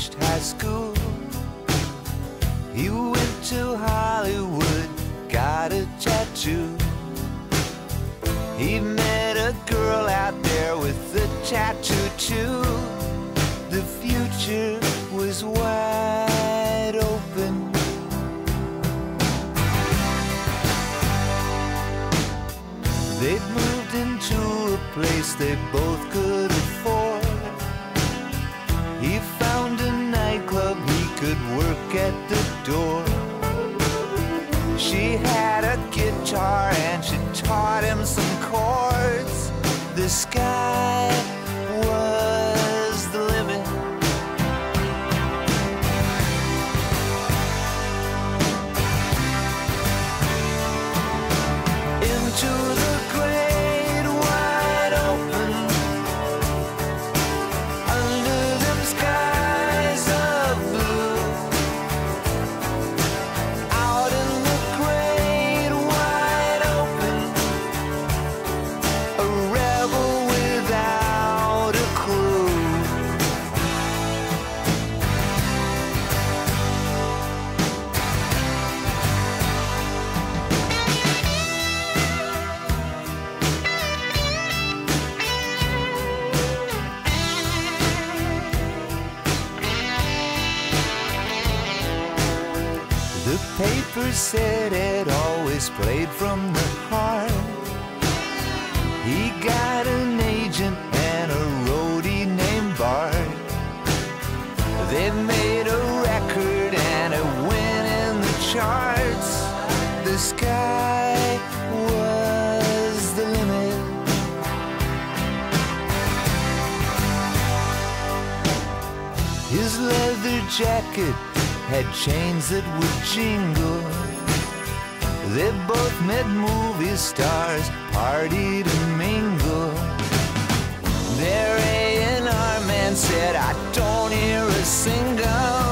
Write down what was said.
finished high school. He went to Hollywood, got a tattoo. He met a girl out there with a tattoo too. The future was wide open. They'd moved into a place they both could afford. He found a nightclub he could work at the door. She had a guitar and she taught him some chords. The sky was the limit. Into the great wide open, under them skies of blue. Out in the great wide open, a rebel without a clue. The paper said it always played from the heart. He got an agent and a roadie named Bart. They made a record and it went in the charts. The sky was the limit. His leather jacket had chains that would jingle. They both met movie stars, partied and mingled. Their A&R man said, I don't hear a single